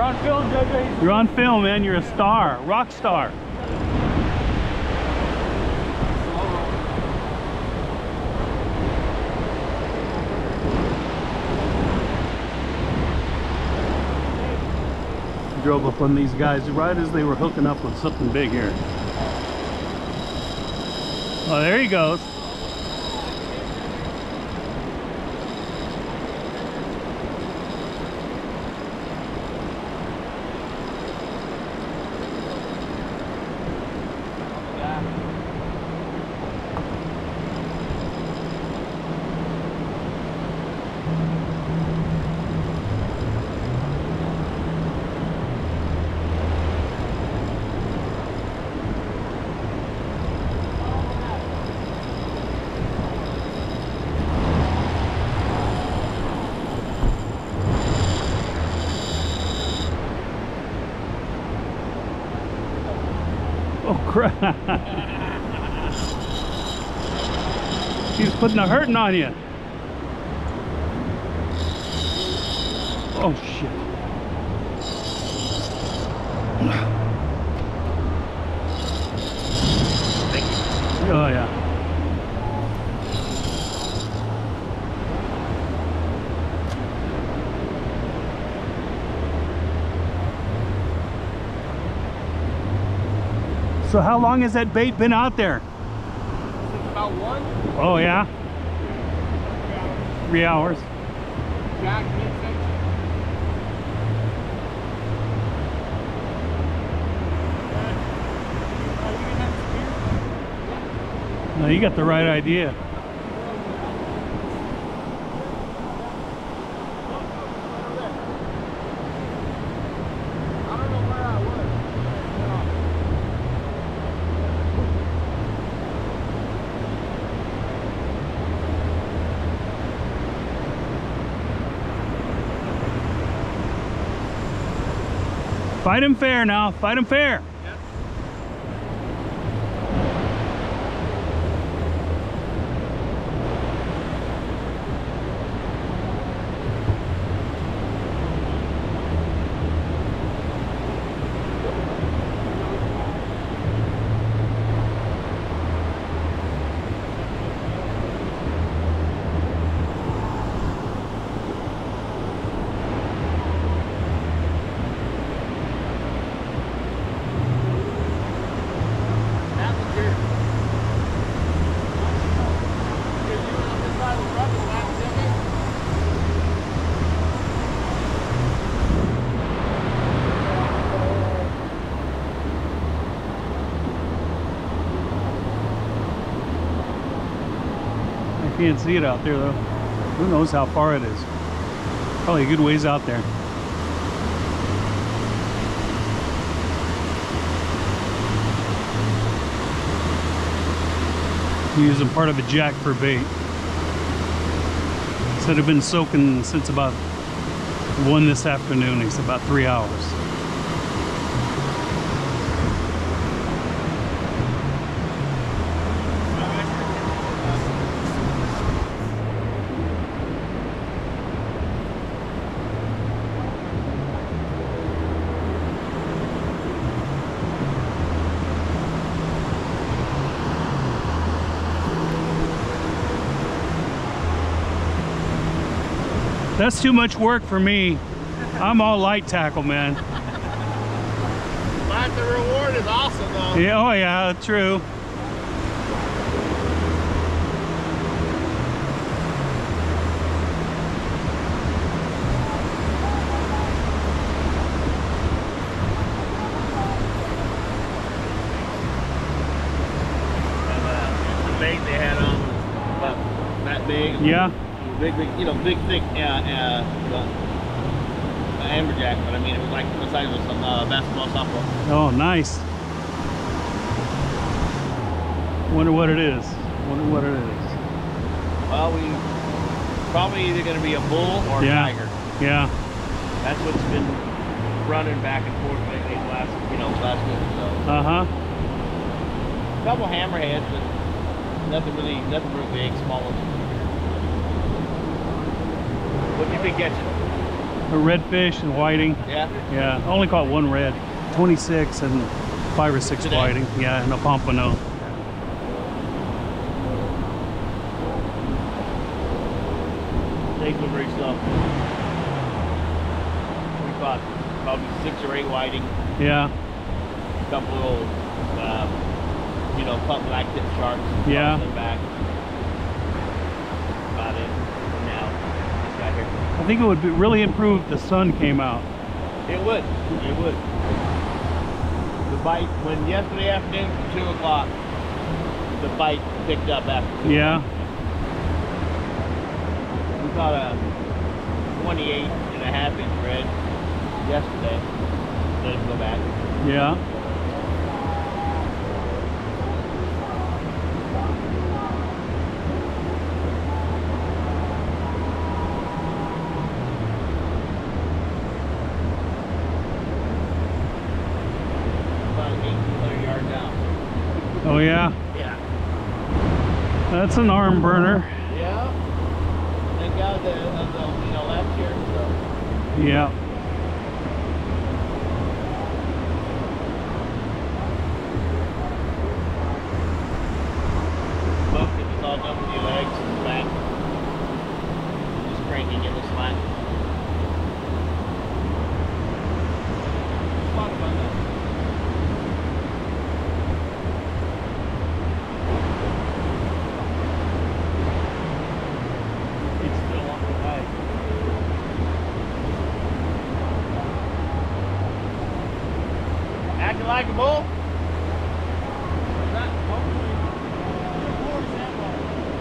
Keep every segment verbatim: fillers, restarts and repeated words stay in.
You're on film, J J. You're on film, man. You're a star, rock star. Drove up on these guys right as they were hooking up with something big here. Oh, there he goes. Oh crap! He's putting a hurting on you. Oh shit! Oh yeah. So how long has that bait been out there? Since about one. Oh yeah? Three hours. Jack, midsection. No, you got the right idea. Fight him fair now. Fight him fair. Yep. Can't see it out there though. Who knows how far it is? Probably a good ways out there. Using part of a jack for bait. Said I've been soaking since about one this afternoon. It's about three hours. That's too much work for me. I'm all light tackle, man. But the reward is awesome, though. Yeah, oh yeah, true. The bait they had on was about that big. Yeah. Big, big, you know, big, thick, uh, uh, well, amberjack, but I mean, it was like the size of some uh, basketball, softball. Oh, nice. Wonder what it is. Wonder what it is. Well, we probably either going to be a bull or a Yeah. tiger. Yeah. That's what's been running back and forth lately, the last, you know, last week or so. Uh huh. A couple hammerheads, but nothing really, nothing really big, small ones. What have you been catching? A redfish and whiting. Yeah. Yeah, I only caught one red. twenty-six and five or six Today. whiting. Yeah, and a pompano. They were very slow. We caught probably six or eight whiting. Yeah. A couple little, uh, you know, pup black tip sharks. Yeah. Back. About it. And now, this guy here. I think it would be really improve if the sun came out. It would. It would. The bite, when yesterday afternoon from two o'clock, the bite picked up after two Yeah. o'clock. We caught a twenty-eight and a half inch red yesterday. Let him go back. Yeah. About eighteen hundred yards out. Oh yeah. Yeah. That's an arm burner. Yeah. Thank God the, of the, you know, last year. So. Yeah. Boat that was all done with your legs and slack. Just cranking in the slack. It's a lot of fun though. It's still on the way. Acting like a bull? Not hopefully. Poor Sandbar.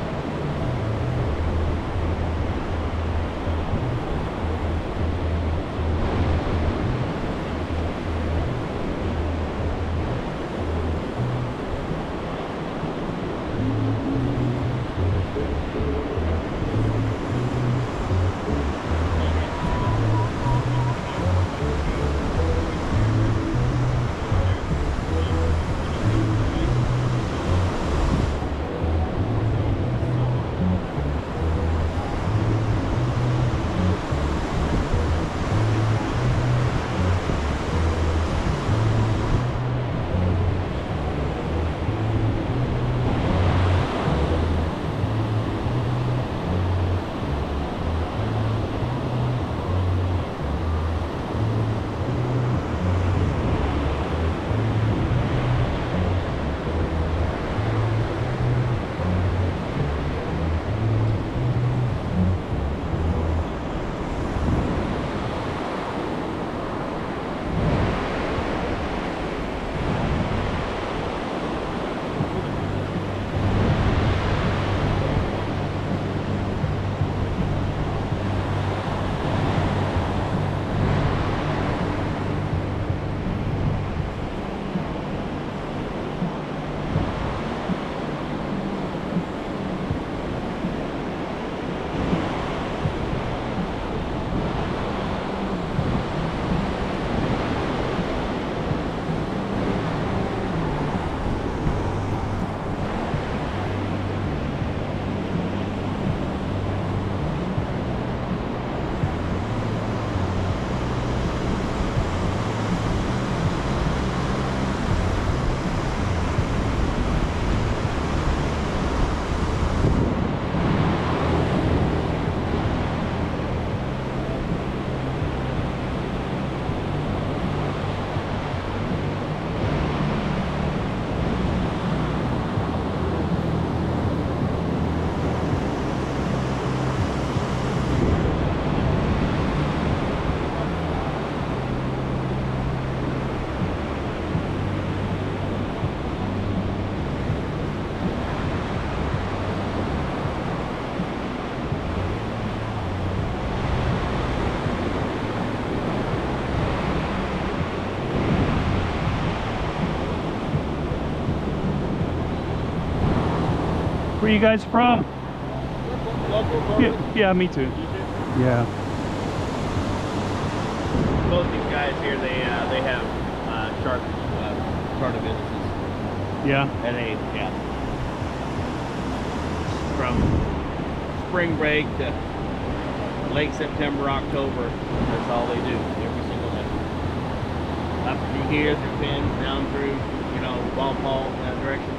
Where you guys from? Local, Yeah, yeah, me too. Yeah. Both these guys here, they uh, they have uh, shark uh, charter businesses, Yeah. and they yeah from spring break to late September, October. That's all they do every single day. Up through here, through pins, down through, you know, ball ball in that direction.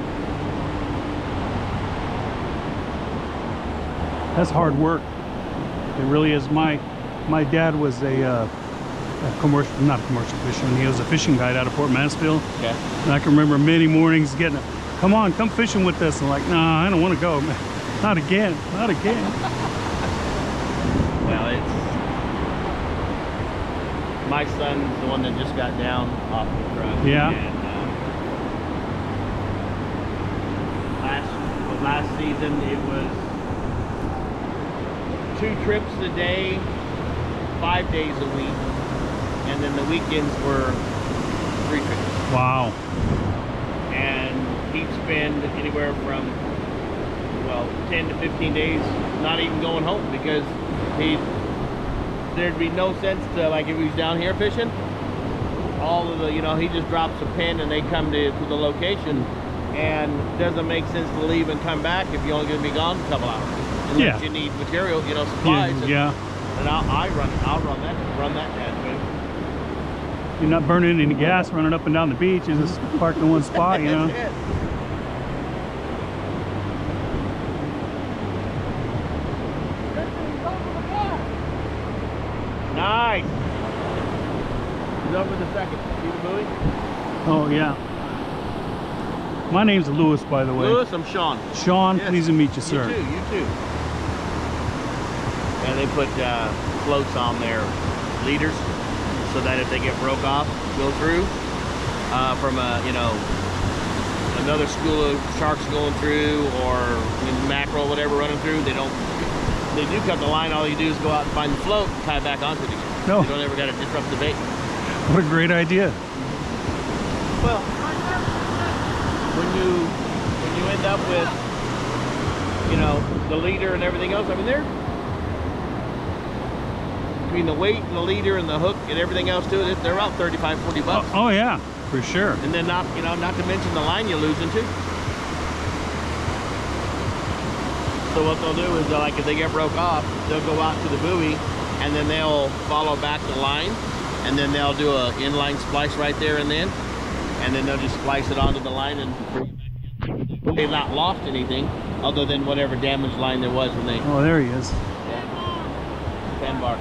That's hard work. It really is. My my dad was a, uh, a commercial, not a commercial fisherman. He was a fishing guide out of Port Mansfield. Okay. And I can remember many mornings getting, come on, come fishing with us. And like, nah, I don't want to go. Not again. Not again. Well, it's my son's the one that just got down off the truck. Yeah. And, uh, last last season it was two trips a day, five days a week, and then the weekends were three trips. Wow. And he'd spend anywhere from, well, ten to fifteen days not even going home, because he there'd be no sense to, like, if he was down here fishing, all of the, you know, he just drops a pin and they come to, to the location, and it doesn't make sense to leave and come back if you're only going to be gone a couple hours. Unless Yeah. you need material, you know, supplies. Yeah. And, yeah. and I'll, I run, I'll run that, run that dad with. You're not burning any gas running up and down the beach. You just park in one spot, you know. That's it. Nice. He's over the second. See the buoy? Oh, yeah. My name's Lewis, by the way. Lewis, I'm Sean. Sean, Yes. pleased to meet you, sir. You too, you too. And they put uh, floats on their leaders so that if they get broke off, go through uh, from a, you know, another school of sharks going through, or mackerel, whatever, running through, they don't, they do cut the line. All you do is go out and find the float and tie it back onto it again. No. You don't ever got to disrupt the bait. What a great idea. Well, when you when you end up with, you know, the leader and everything else, I mean, they're between the weight and the leader and the hook and everything else to it, they're about thirty-five, forty bucks. Oh, oh, yeah, for sure. And then not, you know, not to mention the line you're losing too. So what they'll do is, they'll, like, if they get broke off, they'll go out to the buoy and then they'll follow back the line, and then they'll do a inline splice right there and then, and then they'll just splice it onto the line and bring it back in. They've not lost anything other than whatever damaged line there was when they. Oh, there he is. Yeah. Sandbar.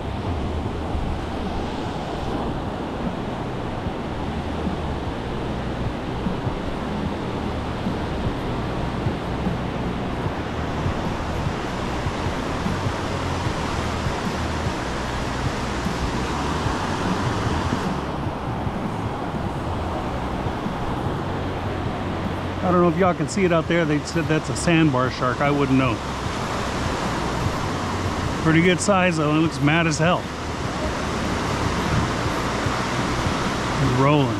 I don't know if y'all can see it out there. They said that's a sandbar shark. I wouldn't know. Pretty good size though. It looks mad as hell. He's rolling.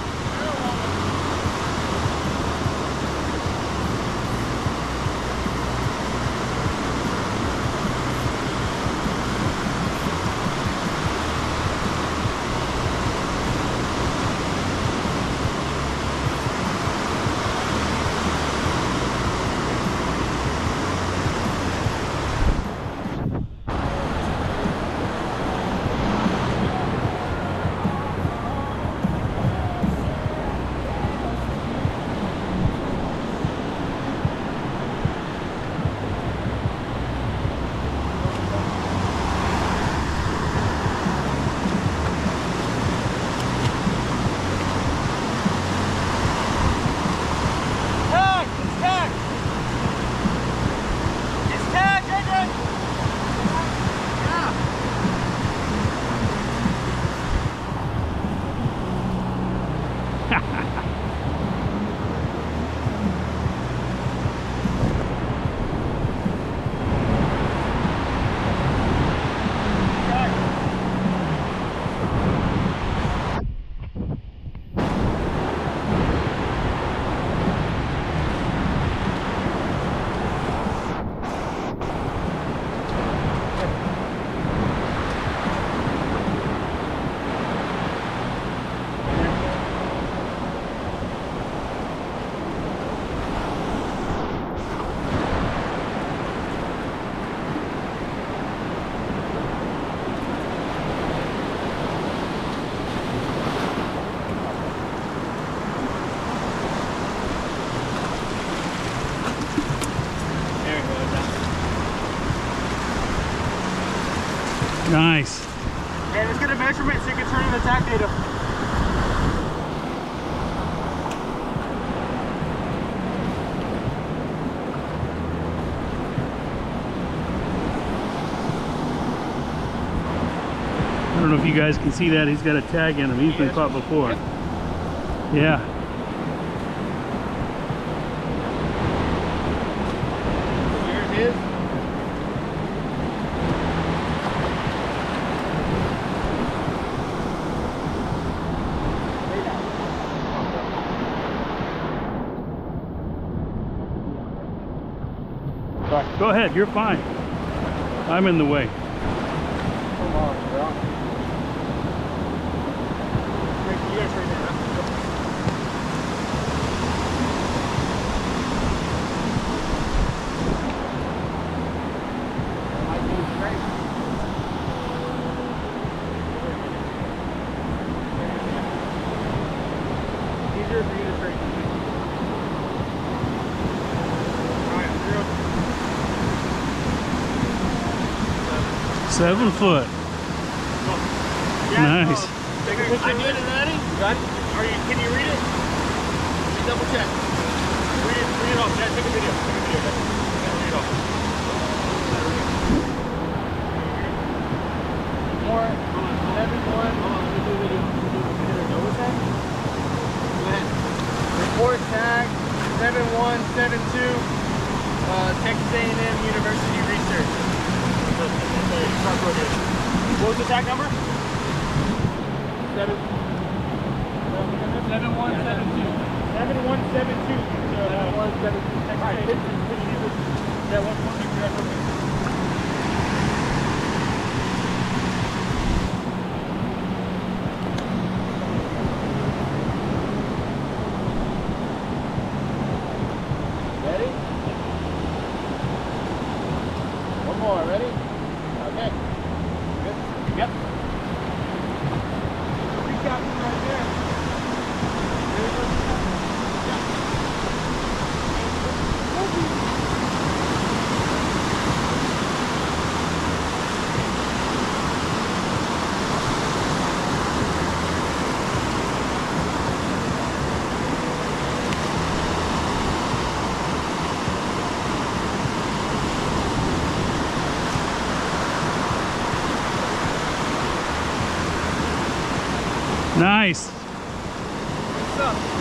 Nice. And let's get a measurement so you can turn in the tag data. I don't know if you guys can see that. He's got a tag in him. He's been caught before. Yeah. There it is. Go ahead, you're fine. I'm in the way. Come on, bro. You guys right there, huh? Easier for you to straighten. Seven foot. Yeah, Nice. uh, take a picture. I did it already. Got it? Are you, can you read it? Let me double check. Read it, read it off. Yeah, take a video. Take a video. Yeah, read it off. More. Everyone. Hold on, let me do a video. Let me do a video. What was that? Go ahead. Report tag seven one seven two. Uh, Texas A and M University Research. What was the tag number? Seven. Seven one seven two. seven one seven two. Seven one seven two. All right, this is pretty easy. Yeah, one more picture. That's okay. Ready? One more. Ready? Okay. Good. Yep. Recap right there. Nice. What's up?